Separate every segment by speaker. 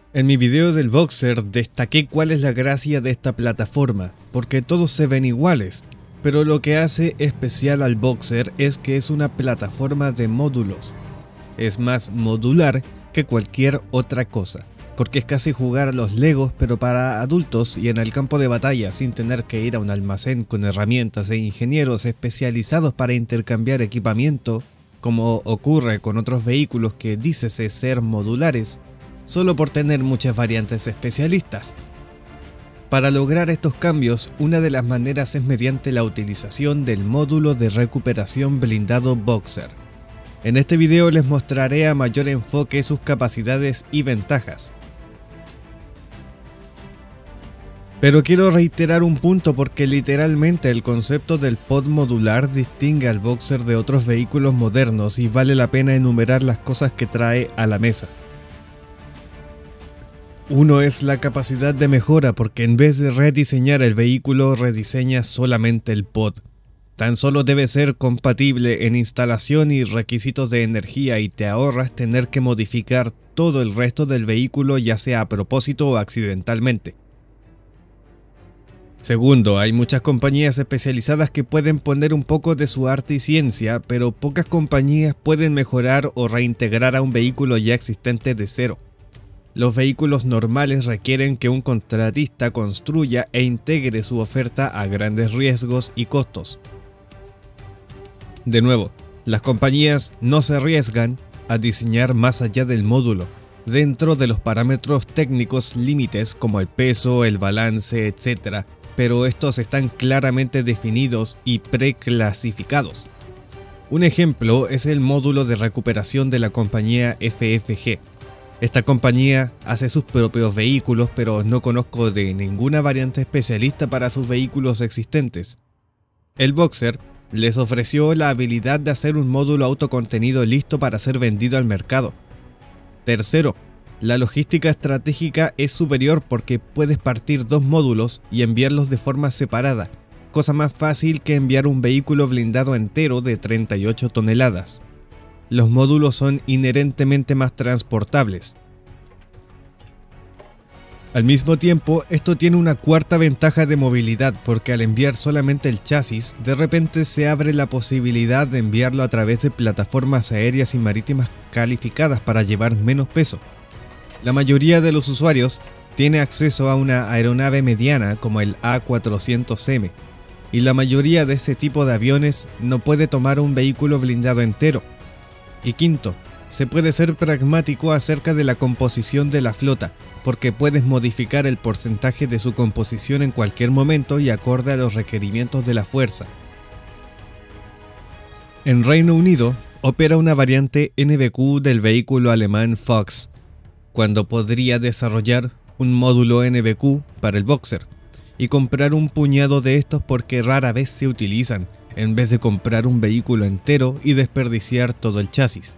Speaker 1: En mi video del Boxer destaqué cuál es la gracia de esta plataforma, porque todos se ven iguales, pero lo que hace especial al Boxer es que es una plataforma de módulos. Es más modular que cualquier otra cosa, porque es casi jugar a los Legos pero para adultos y en el campo de batalla sin tener que ir a un almacén con herramientas e ingenieros especializados para intercambiar equipamiento, como ocurre con otros vehículos que dícese ser modulares, solo por tener muchas variantes especialistas. Para lograr estos cambios, una de las maneras es mediante la utilización del módulo de recuperación blindado Boxer. En este video les mostraré a mayor enfoque sus capacidades y ventajas. Pero quiero reiterar un punto porque literalmente el concepto del pod modular distingue al Boxer de otros vehículos modernos y vale la pena enumerar las cosas que trae a la mesa. Uno es la capacidad de mejora porque en vez de rediseñar el vehículo rediseña solamente el pod. Tan solo debe ser compatible en instalación y requisitos de energía y te ahorras tener que modificar todo el resto del vehículo ya sea a propósito o accidentalmente. Segundo, hay muchas compañías especializadas que pueden poner un poco de su arte y ciencia, pero pocas compañías pueden mejorar o reintegrar a un vehículo ya existente de cero. Los vehículos normales requieren que un contratista construya e integre su oferta a grandes riesgos y costos. De nuevo, las compañías no se arriesgan a diseñar más allá del módulo, dentro de los parámetros técnicos límites como el peso, el balance, etc., pero estos están claramente definidos y preclasificados. Un ejemplo es el módulo de recuperación de la compañía FFG. Esta compañía hace sus propios vehículos, pero no conozco de ninguna variante especialista para sus vehículos existentes. El Boxer les ofreció la habilidad de hacer un módulo autocontenido listo para ser vendido al mercado. Tercero, la logística estratégica es superior porque puedes partir dos módulos y enviarlos de forma separada, cosa más fácil que enviar un vehículo blindado entero de 38 toneladas. Los módulos son inherentemente más transportables. Al mismo tiempo, esto tiene una cuarta ventaja de movilidad porque al enviar solamente el chasis, de repente se abre la posibilidad de enviarlo a través de plataformas aéreas y marítimas calificadas para llevar menos peso. La mayoría de los usuarios tiene acceso a una aeronave mediana como el A400M, y la mayoría de este tipo de aviones no puede tomar un vehículo blindado entero. Y quinto, se puede ser pragmático acerca de la composición de la flota, porque puedes modificar el porcentaje de su composición en cualquier momento y acorde a los requerimientos de la fuerza. En Reino Unido, opera una variante NBQ del vehículo alemán Fox, cuando podría desarrollar un módulo NBQ para el Boxer, y comprar un puñado de estos porque rara vez se utilizan, en vez de comprar un vehículo entero y desperdiciar todo el chasis.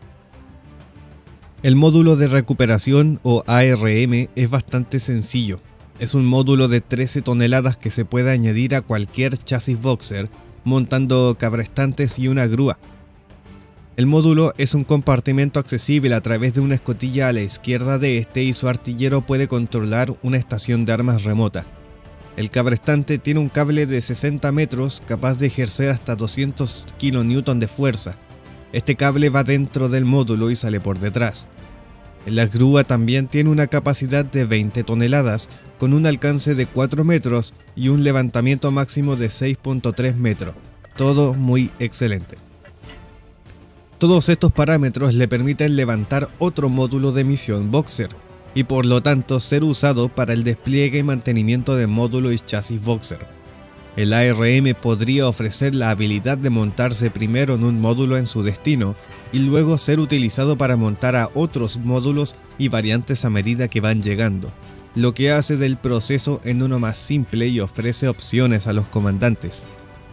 Speaker 1: El módulo de recuperación o ARM es bastante sencillo. Es un módulo de 13 toneladas que se puede añadir a cualquier chasis Boxer, montando cabrestantes y una grúa. El módulo es un compartimento accesible a través de una escotilla a la izquierda de este y su artillero puede controlar una estación de armas remota. El cabrestante tiene un cable de 60 metros capaz de ejercer hasta 200 kN de fuerza. Este cable va dentro del módulo y sale por detrás. La grúa también tiene una capacidad de 20 toneladas con un alcance de 4 metros y un levantamiento máximo de 6.3 metros. Todo muy excelente. Todos estos parámetros le permiten levantar otro módulo de misión Boxer, y por lo tanto ser usado para el despliegue y mantenimiento de módulo y chasis Boxer. El ARM podría ofrecer la habilidad de montarse primero en un módulo en su destino y luego ser utilizado para montar a otros módulos y variantes a medida que van llegando, lo que hace del proceso en uno más simple y ofrece opciones a los comandantes.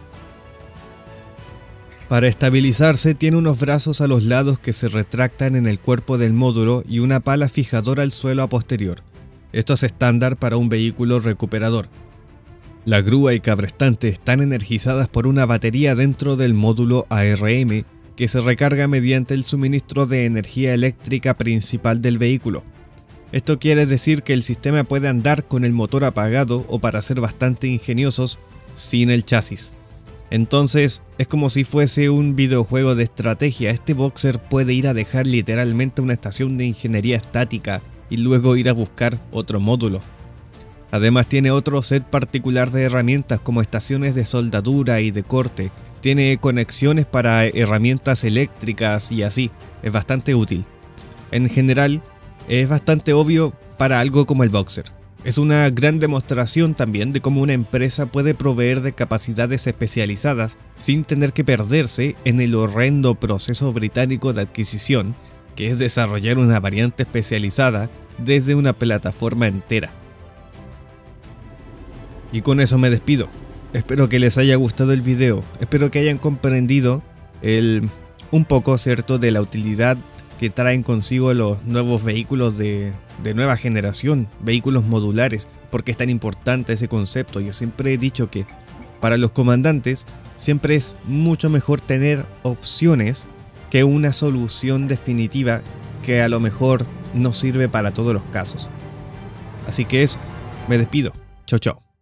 Speaker 1: Para estabilizarse tiene unos brazos a los lados que se retractan en el cuerpo del módulo y una pala fijadora al suelo a posterior. Esto es estándar para un vehículo recuperador. La grúa y cabrestante están energizadas por una batería dentro del módulo ARM que se recarga mediante el suministro de energía eléctrica principal del vehículo. Esto quiere decir que el sistema puede andar con el motor apagado o, para ser bastante ingeniosos, sin el chasis. Entonces es como si fuese un videojuego de estrategia. Este Boxer puede ir a dejar literalmente una estación de ingeniería estática y luego ir a buscar otro módulo. Además tiene otro set particular de herramientas como estaciones de soldadura y de corte. Tiene conexiones para herramientas eléctricas y así. Es bastante útil. En general, es bastante obvio para algo como el Boxer. Es una gran demostración también de cómo una empresa puede proveer de capacidades especializadas sin tener que perderse en el horrendo proceso británico de adquisición, que es desarrollar una variante especializada desde una plataforma entera. Y con eso me despido. Espero que les haya gustado el video, espero que hayan comprendido un poco, ¿cierto?, de la utilidad que traen consigo los nuevos vehículos de nueva generación, vehículos modulares, porque es tan importante ese concepto. Yo siempre he dicho que para los comandantes siempre es mucho mejor tener opciones que una solución definitiva que a lo mejor no sirve para todos los casos. Así que eso, me despido. Chao, chao.